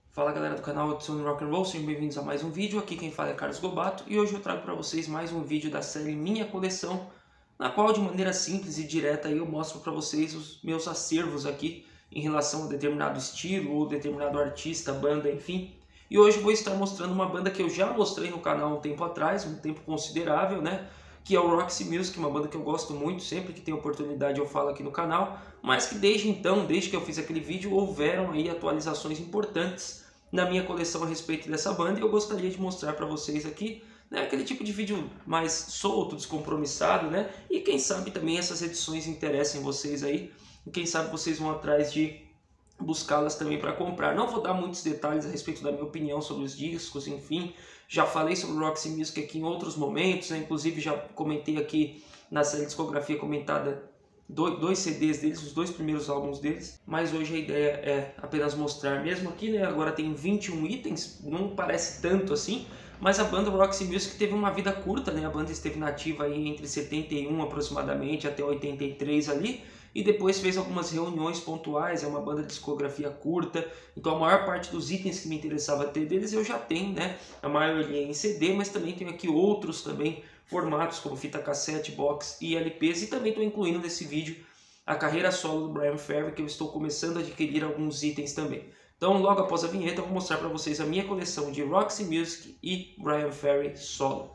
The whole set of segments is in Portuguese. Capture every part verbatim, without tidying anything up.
Fala galera do canal Edson Rock and Roll, sejam bem-vindos a mais um vídeo. Aqui quem fala é Carlos Gobato e hoje eu trago para vocês mais um vídeo da série Minha Coleção, na qual de maneira simples e direta eu mostro para vocês os meus acervos aqui em relação a determinado estilo ou determinado artista, banda, enfim. E hoje eu vou estar mostrando uma banda que eu já mostrei no canal um tempo atrás, um tempo considerável, né? Que é o Roxy Music, uma banda que eu gosto muito, sempre que tem oportunidade eu falo aqui no canal, mas que desde então, desde que eu fiz aquele vídeo, houveram aí atualizações importantes na minha coleção a respeito dessa banda e eu gostaria de mostrar para vocês aqui, né, aquele tipo de vídeo mais solto, descompromissado, né? E quem sabe também essas edições interessem vocês aí, e quem sabe vocês vão atrás de buscá-las também para comprar. Não vou dar muitos detalhes a respeito da minha opinião sobre os discos, enfim, já falei sobre o Roxy Music aqui em outros momentos, né? Inclusive já comentei aqui na série discografia comentada dois C Ds deles, os dois primeiros álbuns deles, mas hoje a ideia é apenas mostrar mesmo aqui, né? Agora tem vinte e um itens, não parece tanto assim, mas a banda Roxy Music teve uma vida curta, né? A banda esteve nativa aí entre setenta e um aproximadamente até oitenta e três ali, e depois fez algumas reuniões pontuais. É uma banda de discografia curta, então a maior parte dos itens que me interessava ter deles eu já tenho, né? A maioria em C D, mas também tenho aqui outros também formatos como fita cassete, box e L Ps, e também estou incluindo nesse vídeo a carreira solo do Bryan Ferry, que eu estou começando a adquirir alguns itens também. Então logo após a vinheta eu vou mostrar para vocês a minha coleção de Roxy Music e Bryan Ferry solo.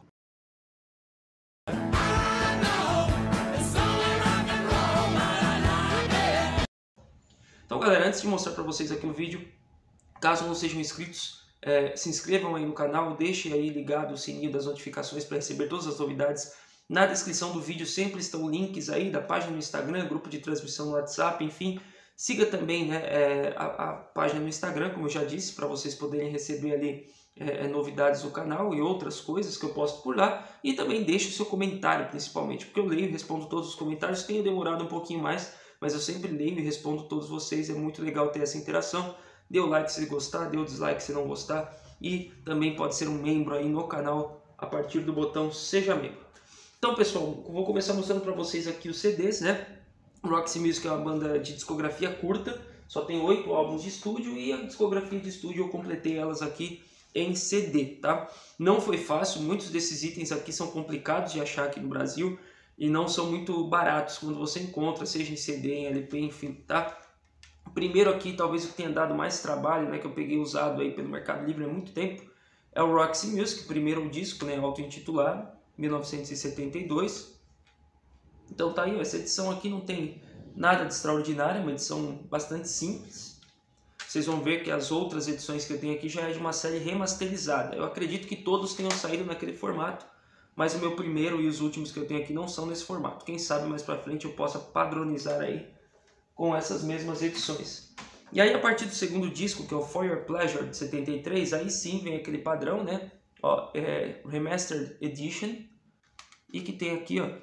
Então galera, antes de mostrar para vocês aqui no vídeo, caso não sejam inscritos, é, se inscrevam aí no canal, deixem aí ligado o sininho das notificações para receber todas as novidades. Na descrição do vídeo sempre estão links aí da página no Instagram, grupo de transmissão no WhatsApp, enfim. Siga também, né, é, a, a página no Instagram, como eu já disse, para vocês poderem receber ali é, novidades do canal e outras coisas que eu posto por lá. E também deixe o seu comentário, principalmente, porque eu leio e respondo todos os comentários. Tenho demorado um pouquinho mais, mas eu sempre leio e respondo todos vocês, é muito legal ter essa interação. Dê o like se gostar, dê o dislike se não gostar, e também pode ser um membro aí no canal a partir do botão Seja Membro. Então pessoal, vou começar mostrando para vocês aqui os C Ds, né? Roxy Music é uma banda de discografia curta, só tem oito álbuns de estúdio, e a discografia de estúdio eu completei elas aqui em C D, tá? Não foi fácil, muitos desses itens aqui são complicados de achar aqui no Brasil, e não são muito baratos quando você encontra, seja em C D, em L P, enfim, tá? Primeiro aqui, talvez o que tenha dado mais trabalho, né, que eu peguei usado aí pelo Mercado Livre há muito tempo, é o Roxy Music, primeiro disco, né, auto-intitulado, mil novecentos e setenta e dois. Então tá aí, essa edição aqui não tem nada de extraordinário, é uma edição bastante simples. Vocês vão ver que as outras edições que eu tenho aqui já é de uma série remasterizada. Eu acredito que todos tenham saído naquele formato, mas o meu primeiro e os últimos que eu tenho aqui não são nesse formato. Quem sabe mais pra frente eu possa padronizar aí com essas mesmas edições. E aí a partir do segundo disco, que é o For Your Pleasure de setenta e três, aí sim vem aquele padrão, né? Ó, é Remastered Edition, e que tem aqui, ó,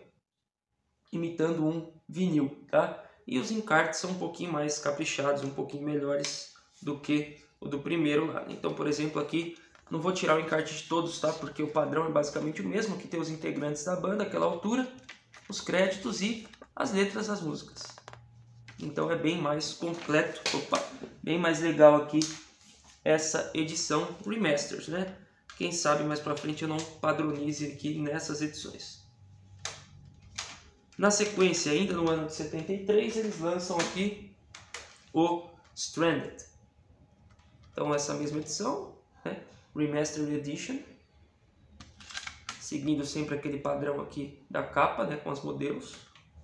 imitando um vinil, tá? E os encartes são um pouquinho mais caprichados, um pouquinho melhores do que o do primeiro lá. Então, por exemplo, aqui não vou tirar o encarte de todos, tá? Porque o padrão é basicamente o mesmo. Aqui tem os integrantes da banda, aquela altura, os créditos e as letras das músicas. Então é bem mais completo, opa, bem mais legal aqui essa edição Remasters, né? Quem sabe mais pra frente eu não padronize aqui nessas edições. Na sequência, ainda no ano de setenta e três, eles lançam aqui o Stranded. Então essa mesma edição, né? Remastered Edition, seguindo sempre aquele padrão aqui da capa, né? Com os modelos.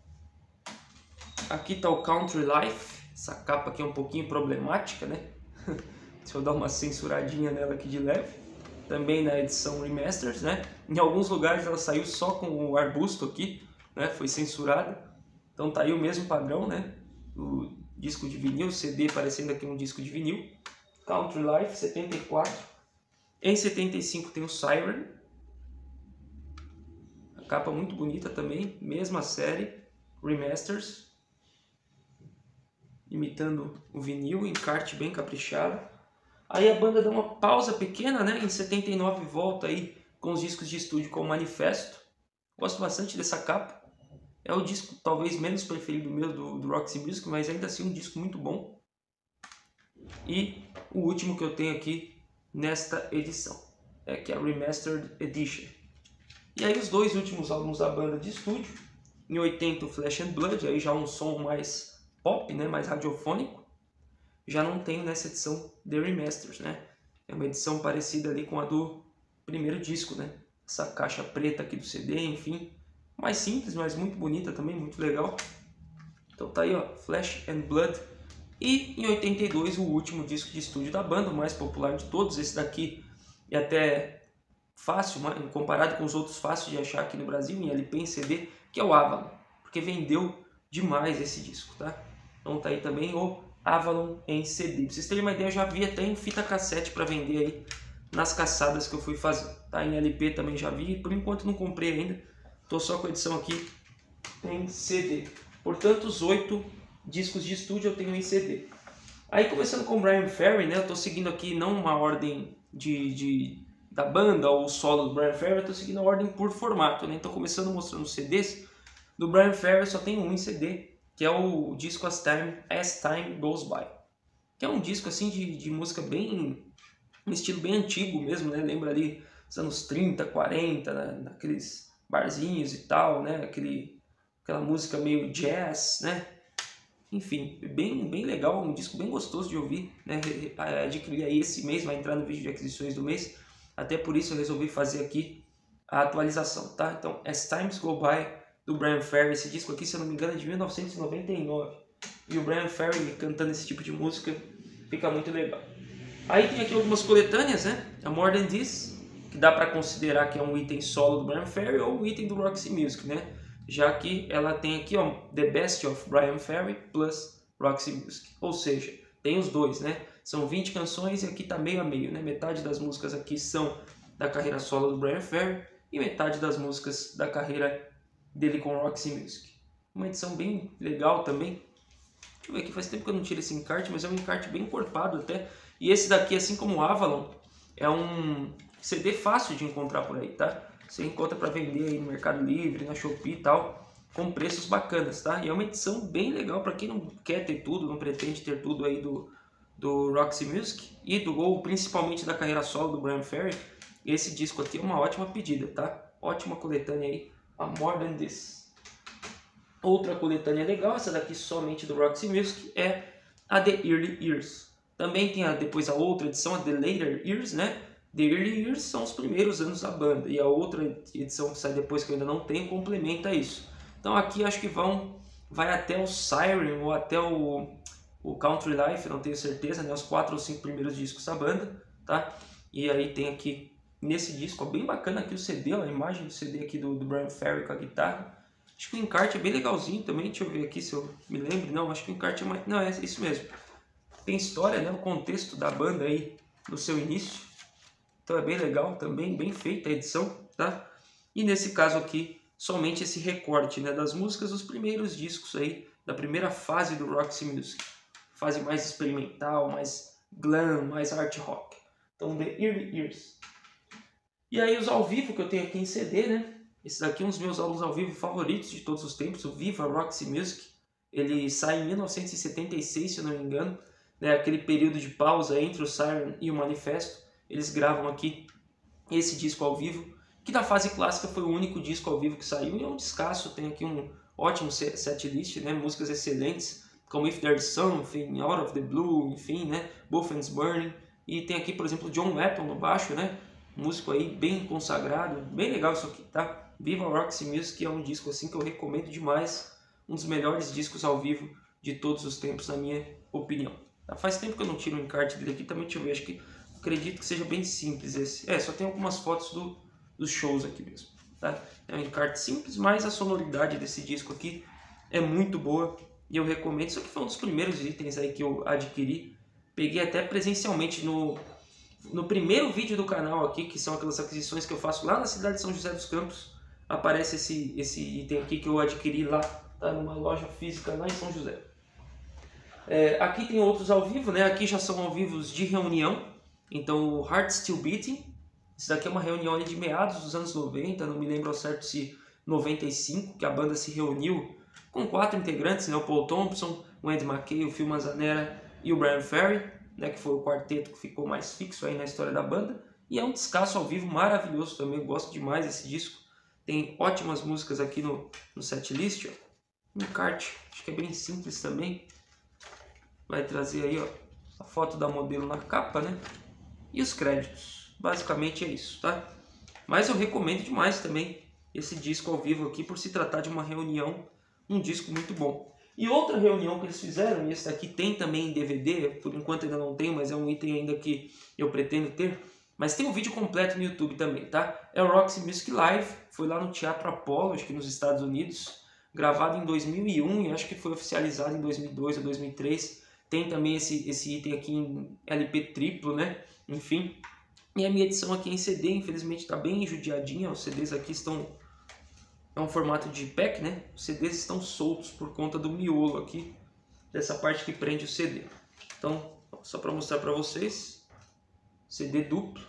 Aqui está o Country Life, essa capa aqui é um pouquinho problemática, né? Deixa eu dar uma censuradinha nela aqui de leve. Também na edição Remasters, né? Em alguns lugares ela saiu só com o arbusto aqui, né? Foi censurada. Então tá aí o mesmo padrão, né? O disco de vinil, C D parecendo aqui um disco de vinil. Country Life, setenta e quatro. Em setenta e cinco tem o Siren. A capa muito bonita também, mesma série, Remasters. Imitando o vinil, encarte bem caprichado. Aí a banda dá uma pausa pequena, né? Em setenta e nove volta aí com os discos de estúdio com o Manifesto. Gosto bastante dessa capa. É o disco talvez menos preferido meu do, do Roxy Music, mas ainda assim um disco muito bom. e o último que eu tenho aqui nesta edição, é que é a Remastered Edition. E aí os dois últimos álbuns da banda de estúdio, em oitenta o Flesh and Blood, aí já um som mais pop, né, mais radiofônico, já não tem nessa edição The Remasters, né? É uma edição parecida ali com a do primeiro disco, né? Essa caixa preta aqui do C D, enfim, mais simples, mas muito bonita também, muito legal. Então tá aí, ó, Flesh and Blood. E em oitenta e dois o último disco de estúdio da banda, o mais popular de todos, esse daqui é até fácil, comparado com os outros, fácil de achar aqui no Brasil, em L P, em C D, que é o Avalon, porque vendeu demais esse disco, tá? Então tá aí também o Avalon em C D. Pra vocês terem uma ideia, eu já vi até em fita cassete para vender aí nas caçadas que eu fui fazer, tá? Em L P também já vi, por enquanto não comprei ainda, tô só com a edição aqui em C D. Portanto, os oito discos de estúdio eu tenho em C D. Aí começando com o Bryan Ferry, né? Eu tô seguindo aqui não uma ordem de, de, da banda ou solo do Bryan Ferry, eu tô seguindo a ordem por formato, né? Então começando mostrando os C Ds, do Bryan Ferry só tem um em C D, que é o disco As Time, As Time Goes By. Que é um disco assim de, de música bem, um estilo bem antigo mesmo, né? Lembra ali dos anos trinta, quarenta, né? Naqueles barzinhos e tal, né? Aquele, aquela música meio jazz, né? Enfim, bem, bem legal, um disco bem gostoso de ouvir, né? Adquiri aí esse mês, vai entrar no vídeo de aquisições do mês, até por isso eu resolvi fazer aqui a atualização, tá? Então, As Times Go By, do Bryan Ferry, esse disco aqui, se eu não me engano, é de mil novecentos e noventa e nove, e o Bryan Ferry cantando esse tipo de música fica muito legal. Aí tem aqui algumas coletâneas, né? A More Than This, que dá para considerar que é um item solo do Bryan Ferry ou um item do Roxy Music, né? Já que ela tem aqui, ó, The Best of Bryan Ferry plus Roxy Music, ou seja, tem os dois, né? São vinte canções e aqui tá meio a meio, né? Metade das músicas aqui são da carreira solo do Bryan Ferry e metade das músicas da carreira dele com Roxy Music. Uma edição bem legal também. Deixa eu ver aqui, faz tempo que eu não tiro esse encarte, mas é um encarte bem encorpado até. E esse daqui, assim como o Avalon, é um C D fácil de encontrar por aí, tá? Você encontra para vender aí no Mercado Livre, na Shopee e tal, com preços bacanas, tá? E é uma edição bem legal para quem não quer ter tudo, não pretende ter tudo aí do, do Roxy Music e do, ou principalmente da carreira solo do Bryan Ferry. Esse disco aqui é uma ótima pedida, tá? Ótima coletânea aí, a More Than This. Outra coletânea legal, essa daqui somente do Roxy Music, é a The Early Years. Também tem a, depois a outra edição, a The Later Years, né? The Early Years são os primeiros anos da banda, e a outra edição que sai depois, que eu ainda não tenho, complementa isso. Então aqui acho que vão, vai até o Siren ou até o, o Country Life, não tenho certeza, né? Os quatro ou cinco primeiros discos da banda, tá? E aí tem aqui, nesse disco, ó, bem bacana aqui o C D, ó, a imagem do C D aqui do, do Bryan Ferry com a guitarra. Acho que o encarte é bem legalzinho também, deixa eu ver aqui se eu me lembro. Não, acho que o encarte é mais... Não, é isso mesmo. Tem história, né? O contexto da banda aí no seu início. Então é bem legal também, bem feita a edição, tá? E nesse caso aqui, somente esse recorte, né, das músicas dos primeiros discos aí, da primeira fase do Roxy Music. Fase mais experimental, mais glam, mais art rock. Então, The Early Years. E aí os ao vivo que eu tenho aqui em C D, né? Esses aqui são os meus álbuns ao vivo favoritos de todos os tempos, o Viva Roxy Music. Ele sai em mil novecentos e setenta e seis, se eu não me engano, né? Aquele período de pausa entre o Siren e o Manifesto. Eles gravam aqui esse disco ao vivo, que na fase clássica foi o único disco ao vivo que saiu, e é um descasso, tem aqui um ótimo setlist, né? Músicas excelentes, como If There's Something, Out of the Blue, enfim, né? Both Ends Burning, e tem aqui, por exemplo, John Wetton no baixo, né? Músico aí bem consagrado, bem legal isso aqui, tá? Viva Roxy Music é um disco assim que eu recomendo demais, um dos melhores discos ao vivo de todos os tempos, na minha opinião. Tá? Faz tempo que eu não tiro o encarte dele aqui, também deixa eu ver, acho que acredito que seja bem simples esse. É, só tem algumas fotos do, dos shows aqui mesmo, tá? É um encarte simples, mas a sonoridade desse disco aqui é muito boa e eu recomendo. Isso aqui foi um dos primeiros itens aí que eu adquiri, peguei até presencialmente no... No primeiro vídeo do canal aqui, que são aquelas aquisições que eu faço lá na cidade de São José dos Campos, aparece esse, esse item aqui que eu adquiri lá, tá numa loja física lá em São José. É, aqui tem outros ao vivo, né? Aqui já são ao vivos de reunião, então o Heart Still Beating, isso daqui é uma reunião de meados dos anos noventa, não me lembro ao certo se noventa e cinco, que a banda se reuniu com quatro integrantes, né? O Paul Thompson, o Andy Mackay, o Phil Manzanera e o Bryan Ferry. né, que foi o quarteto que ficou mais fixo aí na história da banda. E é um descasso ao vivo maravilhoso também, eu gosto demais desse disco. Tem ótimas músicas aqui no, no setlist, ó. Um encarte, acho que é bem simples também. Vai trazer aí, ó, a foto da modelo na capa, né? E os créditos. Basicamente é isso, tá? Mas eu recomendo demais também esse disco ao vivo aqui, por se tratar de uma reunião, um disco muito bom. E outra reunião que eles fizeram, e esse daqui tem também em D V D, por enquanto ainda não tenho, mas é um item ainda que eu pretendo ter. Mas tem um vídeo completo no YouTube também, tá? É o Roxy Music Live, foi lá no Teatro Apollo, acho que nos Estados Unidos, gravado em dois mil e um e acho que foi oficializado em dois mil e dois ou dois mil e três. Tem também esse, esse item aqui em L P triplo, né? Enfim. E a minha edição aqui em C D, infelizmente está bem judiadinha. Os C Ds aqui estão... É um formato de pack, né? Os C Ds estão soltos por conta do miolo aqui, dessa parte que prende o C D. Então, só para mostrar para vocês, C D duplo.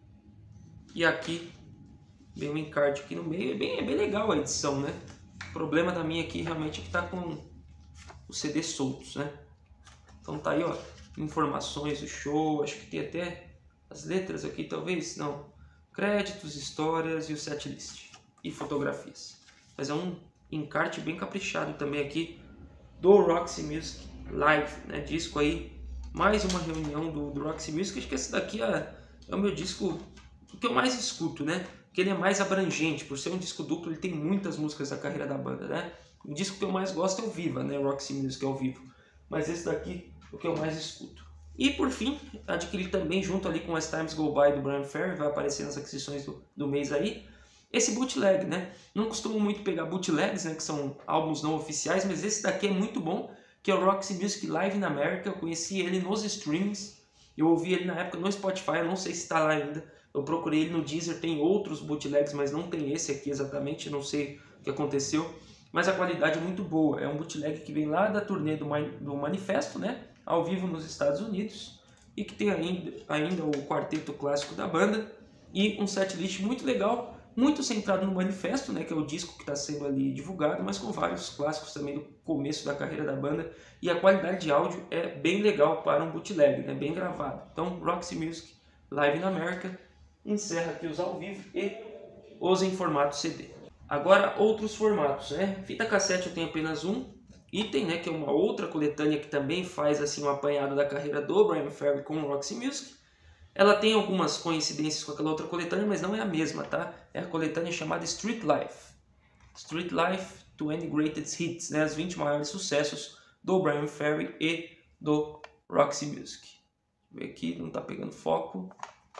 E aqui, vem um encarte aqui no meio. É bem, é bem legal a edição, né? O problema da minha aqui realmente é que está com os C Ds soltos, né? Então tá aí, ó, informações do show, acho que tem até as letras aqui, talvez, não. Créditos, histórias e o setlist. E fotografias. Mas é um encarte bem caprichado também aqui do Roxy Music Live, né? Disco aí, mais uma reunião do, do Roxy Music. Acho que esse daqui é, é o meu disco que eu mais escuto, né? Porque ele é mais abrangente, por ser um disco duplo, ele tem muitas músicas da carreira da banda, né? O disco que eu mais gosto é o Viva, né? Roxy Music ao vivo. Mas esse daqui é o que eu mais escuto. E por fim, adquiri também junto ali com As Times Go By do Bryan Ferry, vai aparecer nas aquisições do, do mês aí, esse bootleg, né? Não costumo muito pegar bootlegs, né? Que são álbuns não oficiais, mas esse daqui é muito bom, que é o Roxy Music Live in America. Eu conheci ele nos streams, eu ouvi ele na época no Spotify, eu não sei se está lá ainda. Eu procurei ele no Deezer, tem outros bootlegs, mas não tem esse aqui exatamente, não sei o que aconteceu. Mas a qualidade é muito boa, é um bootleg que vem lá da turnê do, do Manifesto, né? Ao vivo nos Estados Unidos, e que tem ainda, ainda o quarteto clássico da banda, e um setlist muito legal, muito centrado no Manifesto, né? Que é o disco que está sendo ali divulgado, mas com vários clássicos também do começo da carreira da banda, e a qualidade de áudio é bem legal para um bootleg, né? Bem gravado. Então, Roxy Music Live in America encerra aqui os ao vivo e os em formato C D. Agora, outros formatos, né? Fita cassete eu tenho apenas um item, né? Que é uma outra coletânea que também faz assim um apanhado da carreira do Bryan Ferry com o Roxy Music. Ela tem algumas coincidências com aquela outra coletânea, mas não é a mesma, tá? É a coletânea chamada Street Life. Street Life vinte Greatest Hits, né? As vinte maiores sucessos do Bryan Ferry e do Roxy Music. Deixa eu ver aqui, não tá pegando foco.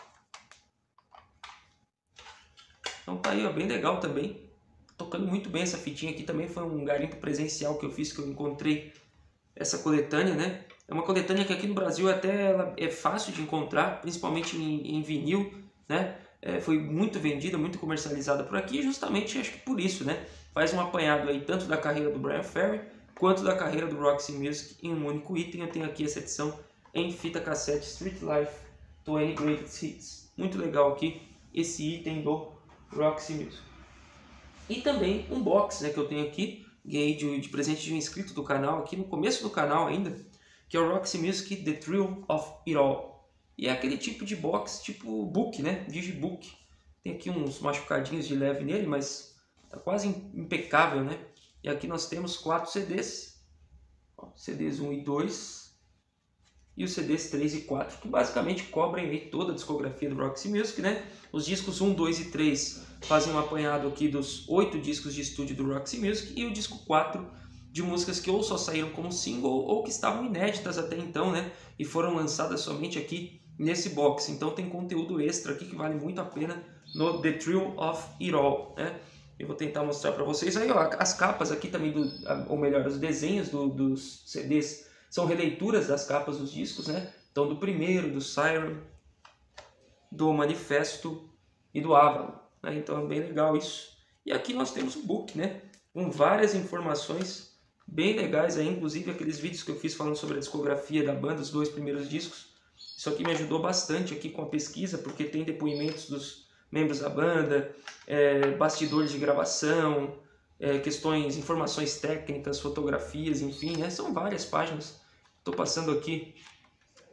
Então tá aí, ó, bem legal também. Tocando muito bem essa fitinha aqui, também foi um garimpo presencial que eu fiz, que eu encontrei essa coletânea, né? É uma coletânea que aqui no Brasil até ela é fácil de encontrar, principalmente em, em vinil, né? É, foi muito vendida, muito comercializada por aqui, justamente acho que por isso, né? Faz um apanhado aí tanto da carreira do Bryan Ferry, quanto da carreira do Roxy Music em um único item. Eu tenho aqui essa edição em fita cassete Street Life vinte Greatest Hits. Muito legal aqui esse item do Roxy Music. E também um box, né, que eu tenho aqui, ganhei de, de presente de um inscrito do canal, aqui no começo do canal ainda, que é o Roxy Music The Thrill of It All. E é aquele tipo de box, tipo book, né, digibook. Tem aqui uns machucadinhos de leve nele, mas tá quase impecável, né. E aqui nós temos quatro C Ds, ó, C Ds um e dois, e os C Ds três e quatro, que basicamente cobrem aí toda a discografia do Roxy Music, né. Os discos um, dois e três fazem um apanhado aqui dos oito discos de estúdio do Roxy Music, e o disco quatro de músicas que ou só saíram como single ou que estavam inéditas até então, né? E foram lançadas somente aqui nesse box. Então tem conteúdo extra aqui que vale muito a pena no The Thrill of It All, né? Eu vou tentar mostrar para vocês aí, ó, as capas aqui também, do, ou melhor, os desenhos do, dos C Ds são releituras das capas dos discos, né? Então do primeiro, do Siren, do Manifesto e do Avalon, né? Então é bem legal isso. E aqui nós temos o book, né? Com várias informações bem legais aí, inclusive aqueles vídeos que eu fiz falando sobre a discografia da banda, os dois primeiros discos. Isso aqui me ajudou bastante aqui com a pesquisa, porque tem depoimentos dos membros da banda, é, bastidores de gravação, é, questões, informações técnicas, fotografias, enfim, né? São várias páginas. Estou passando aqui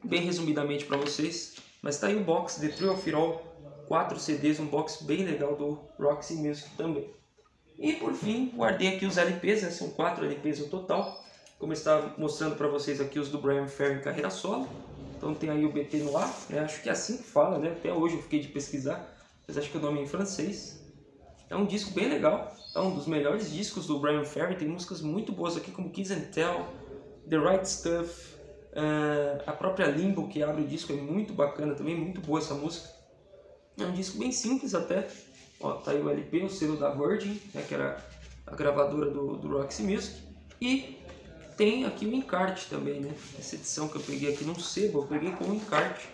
bem resumidamente para vocês. Mas tá aí o box The Thrill of It All, quatro C Ds, um box bem legal do Roxy Music também. E por fim, guardei aqui os L Ps, né? São quatro L Ps no total. Como eu estava mostrando para vocês aqui os do Bryan Ferry em carreira solo. Então tem aí o B T no ar, né? Acho que é assim que fala, né? Até hoje eu fiquei de pesquisar, mas acho que o nome é em francês. É um disco bem legal, é um dos melhores discos do Bryan Ferry. Tem músicas muito boas aqui como Kiss and Tell, The Right Stuff, uh, a própria Limbo que abre o disco é muito bacana também, muito boa essa música. É um disco bem simples até. Ó, tá aí o L P, o selo da Virgin, né, que era a gravadora do, do Roxy Music. E tem aqui o encarte também, né? Essa edição que eu peguei aqui num sebo, eu peguei com o encarte.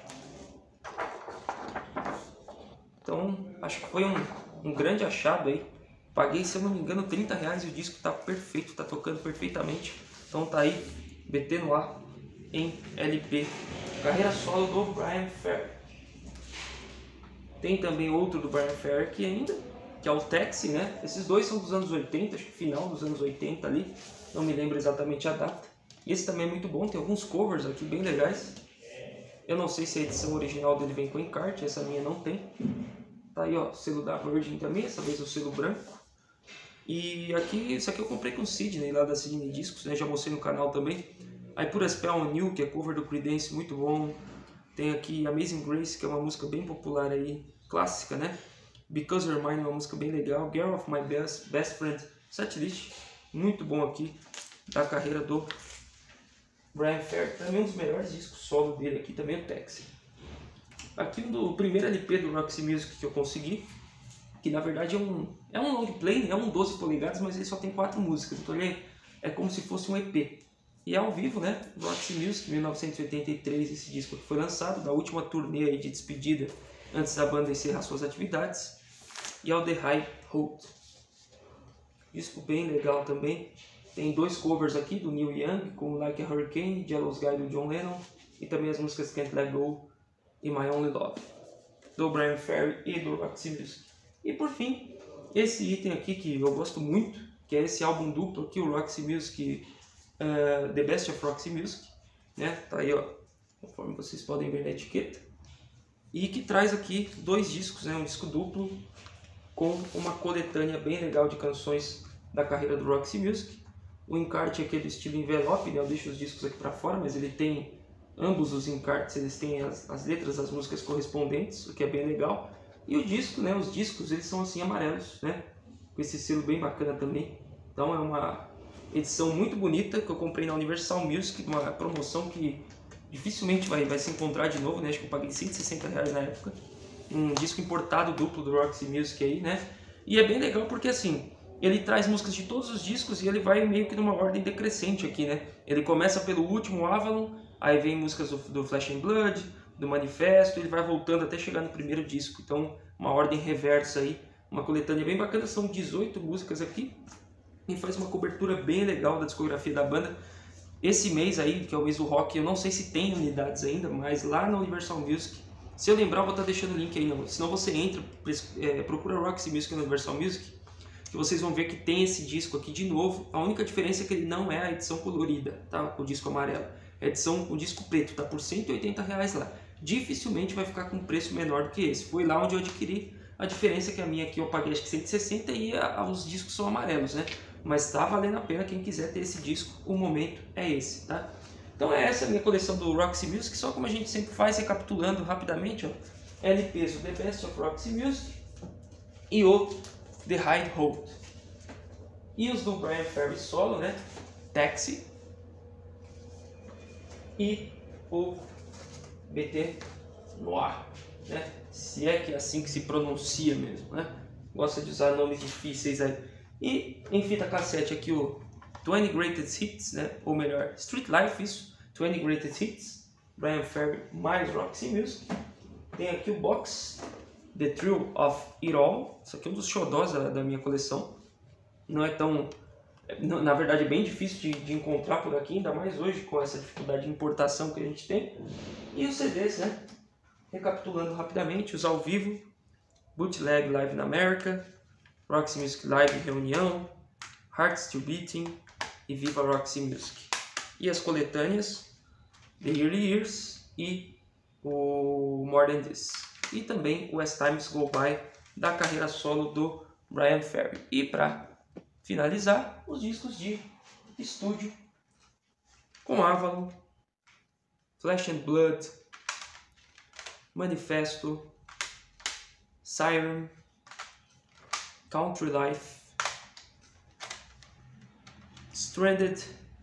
Então, acho que foi um, um grande achado aí. Paguei, se eu não me engano, trinta reais e o disco tá perfeito, tá tocando perfeitamente. Então tá aí, B T no ar em L P. Carreira solo do Bryan Ferry. Tem também outro do Bryan Ferry aqui ainda, que é o Taxi, né? Esses dois são dos anos oitenta, acho que final dos anos oitenta ali. Não me lembro exatamente a data. Esse também é muito bom, tem alguns covers aqui bem legais. Eu não sei se a edição original dele vem com encarte, essa minha não tem. Tá aí, ó, selo da Virgin também, essa vez o selo branco. E aqui, isso aqui eu comprei com o Sidney, lá da Sidney Discos, né? Já mostrei no canal também. Aí por A Spell on You, que é cover do Creedence, muito bom. Tem aqui Amazing Grace, que é uma música bem popular aí, clássica, né? Because You're Mine é uma música bem legal. Girl of My Best, Best Friend, setlist, muito bom aqui, da carreira do Bryan Ferry. Também um dos melhores discos solo dele aqui, também o Taxi. Aqui um do primeiro L P do Roxy Music que eu consegui, que na verdade é um, é um long play, é um doze polegadas, mas ele só tem quatro músicas, então ele é, é como se fosse um E P. E é ao vivo, né? Roxy Music, mil novecentos e oitenta e três, esse disco que foi lançado, da última turnê aí de despedida, antes da banda encerrar suas atividades. E é o The High Hope. Disco bem legal também. Tem dois covers aqui do Neil Young, com Like a Hurricane, Jealous Guy do John Lennon, e também as músicas Can't Let Go e My Only Love, do Bryan Ferry e do Roxy Music. E por fim, esse item aqui que eu gosto muito, que é esse álbum duplo aqui, o Roxy Music, uh, The Best of Roxy Music, né? Tá aí, ó, conforme vocês podem ver na etiqueta. E que traz aqui dois discos, né? Um disco duplo com uma coletânea bem legal de canções da carreira do Roxy Music. O encarte aqui é do estilo envelope, né? Eu deixo os discos aqui para fora, mas ele tem ambos os encartes, eles têm as, as letras das músicas correspondentes, o que é bem legal. E o disco, né? Os discos eles são assim amarelos, né? Com esse selo bem bacana também. Então é uma edição muito bonita que eu comprei na Universal Music, uma promoção que dificilmente vai, vai se encontrar de novo, né? Acho que eu paguei cento e sessenta reais na época. Um disco importado duplo do Roxy Music aí, né? E é bem legal porque assim, ele traz músicas de todos os discos e ele vai meio que numa ordem decrescente aqui, né? Ele começa pelo último, Avalon, aí vem músicas do, do Flesh and Blood, do Manifesto, ele vai voltando até chegar no primeiro disco. Então, uma ordem reversa aí, uma coletânea bem bacana, são dezoito músicas aqui e faz uma cobertura bem legal da discografia da banda. Esse mês aí, que é o mês do rock, eu não sei se tem unidades ainda, mas lá na Universal Music, se eu lembrar, eu vou estar deixando o link aí, não. Senão você entra, é, procura Roxy Music na Universal Music, que vocês vão ver que tem esse disco aqui de novo. A única diferença é que ele não é a edição colorida, tá? O disco amarelo. É a edição com disco preto, tá por cento e oitenta reais lá. Dificilmente vai ficar com um preço menor do que esse. Foi lá onde eu adquiri. A diferença é que a minha aqui eu paguei acho que cento e sessenta e a, a, os discos são amarelos, né? Mas tá valendo a pena quem quiser ter esse disco. O momento é esse, tá? Então é essa a minha coleção do Roxy Music, só como a gente sempre faz, recapitulando rapidamente, ó. L Ps do The Best of Roxy Music e o The High Hope. E os do Bryan Ferry solo, né? Taxi e o B T no ar, né? Se é que é assim que se pronuncia mesmo, né? Gosta de usar nomes difíceis aí. E em fita cassete aqui o vinte Greatest Hits, né? Ou melhor, Street Life, isso, vinte Greatest Hits, Bryan Ferry mais Roxy Music. Tem aqui o box The Thrill of It All. Isso aqui é um dos xodós da, da minha coleção. Não é tão... Na verdade é bem difícil de, de encontrar por aqui, ainda mais hoje com essa dificuldade de importação que a gente tem. E os C Ds, né? Recapitulando rapidamente, os ao vivo, Bootleg Live na América, Roxy Music Live Reunião, Heart Still Beating e Viva Roxy Music. E as coletâneas, The Early Years, e o More Than This. E também o As Times Go By, da carreira solo do Bryan Ferry. E para finalizar, os discos de estúdio com Avalon, Flesh and Blood, Manifesto, Siren, Country Life, Stranded,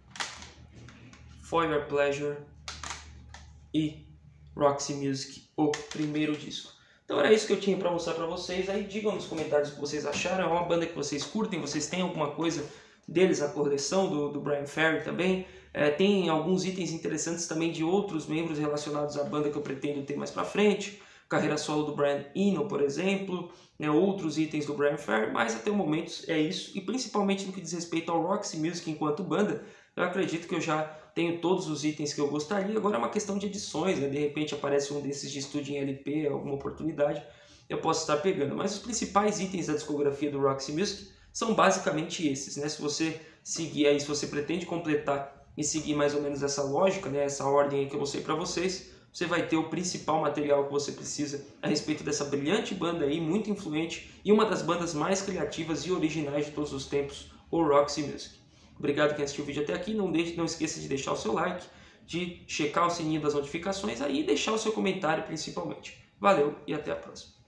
For Your Pleasure e Roxy Music, o primeiro disco. Então era isso que eu tinha para mostrar para vocês. Aí digam nos comentários o que vocês acharam. É uma banda que vocês curtem? Vocês têm alguma coisa deles na coleção do, do Bryan Ferry também? É, tem alguns itens interessantes também de outros membros relacionados à banda que eu pretendo ter mais para frente. Carreira solo do Brian Eno, por exemplo, né, outros itens do Bryan Ferry, mas até o momento é isso. E principalmente no que diz respeito ao Roxy Music enquanto banda, eu acredito que eu já tenho todos os itens que eu gostaria. Agora é uma questão de edições, né? De repente aparece um desses de estúdio em L P, alguma oportunidade, eu posso estar pegando. Mas os principais itens da discografia do Roxy Music são basicamente esses, né? Se você seguir aí, se você pretende completar e seguir mais ou menos essa lógica, né? Essa ordem aí que eu mostrei para vocês, você vai ter o principal material que você precisa a respeito dessa brilhante banda aí, muito influente e uma das bandas mais criativas e originais de todos os tempos, o Roxy Music. Obrigado quem assistiu o vídeo até aqui, não, deixe, não esqueça de deixar o seu like, de checar o sininho das notificações aí e deixar o seu comentário principalmente. Valeu e até a próxima.